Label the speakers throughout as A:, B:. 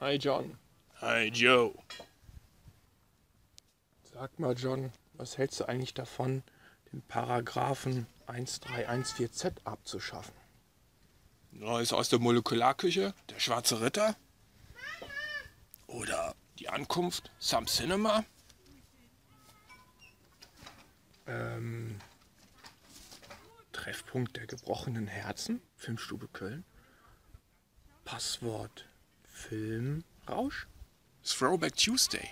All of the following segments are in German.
A: Hi John.
B: Hi Joe.
A: Sag mal John, was hältst du eigentlich davon, den Paragraphen 1314z abzuschaffen?
B: Neues aus der Molekularküche, der schwarze Ritter? Oder die Ankunft, Some Cinema?
A: Treffpunkt der gebrochenen Herzen, Filmstube Köln. Passwort Filmrausch.
B: Throwback Tuesday.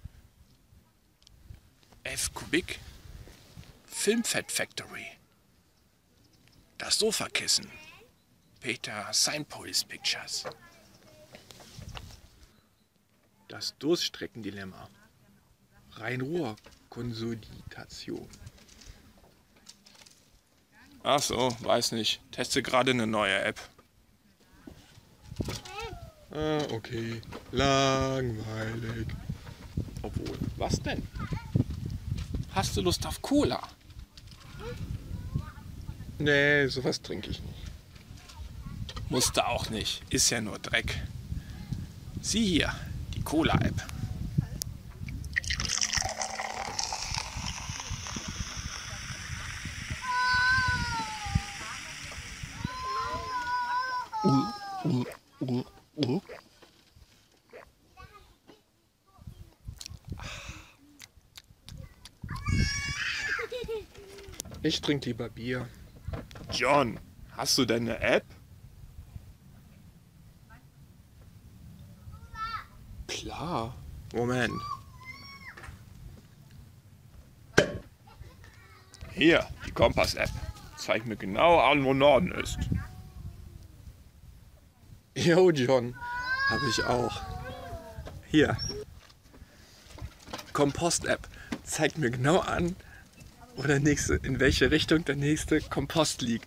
B: F Kubik. Filmfett Factory. Das Sofakissen. Peter Signpost Pictures.
A: Das Durststreckendilemma. Rhein-Ruhr-Konsolidation.
B: Ach so, weiß nicht. Teste gerade eine neue App.
A: Ah, okay. Langweilig.
B: Obwohl, was denn? Hast du Lust auf Cola?
A: Nee, sowas trinke ich nicht.
B: Musste auch nicht. Ist ja nur Dreck. Sieh hier, die Cola-App.
A: Ich trinke lieber Bier.
B: John, hast du denn eine App?
A: Klar.
B: Moment. Hier, die Kompass-App. Zeigt mir genau an, wo Norden ist.
A: Jo, John. Habe ich auch. Hier. Kompost-App. Zeigt mir genau an, wo der nächste, in welche Richtung der nächste Kompost liegt.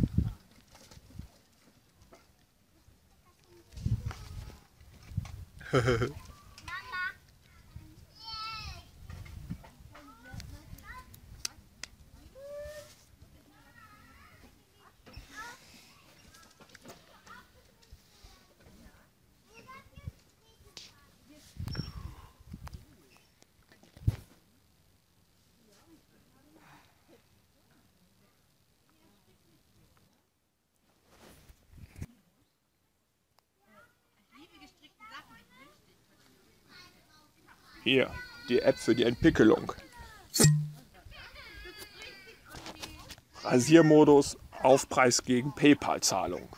B: Hier, die App für die Entpickelung. Rasiermodus, Aufpreis gegen PayPal-Zahlung.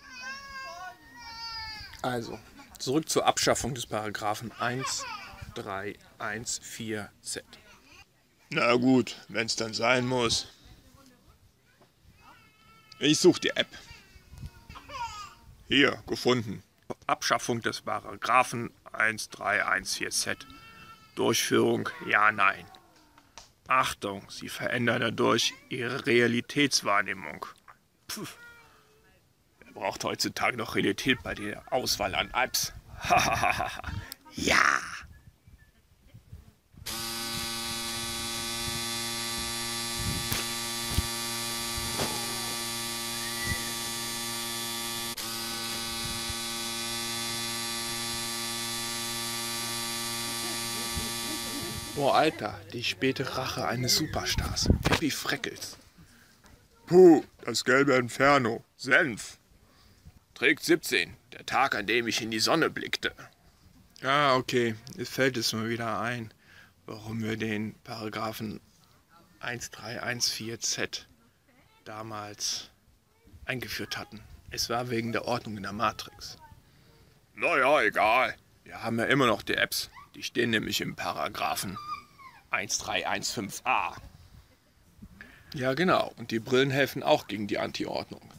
A: Also, zurück zur Abschaffung des Paragraphen 1314z.
B: Na gut, wenn's dann sein muss. Ich suche die App. Hier, gefunden. Abschaffung des Paragraphen 1314z. Durchführung ja, nein. Achtung, Sie verändern dadurch Ihre Realitätswahrnehmung. Puh. Wer braucht heutzutage noch Realität bei der Auswahl an Apps? Ja!
A: Boah, Alter, die späte Rache eines Superstars. Pippi Freckels.
B: Puh, das gelbe Inferno. Senf. Trägt 17, der Tag, an dem ich in die Sonne blickte.
A: Ah, okay. Jetzt fällt es mir wieder ein, warum wir den Paragraphen 1314z damals eingeführt hatten. Es war wegen der Ordnung in der Matrix.
B: Naja, egal. Wir haben ja immer noch die Apps. Die stehen nämlich im Paragraphen 1315a.
A: Ja, genau. Und die Brillen helfen auch gegen die Antiordnung.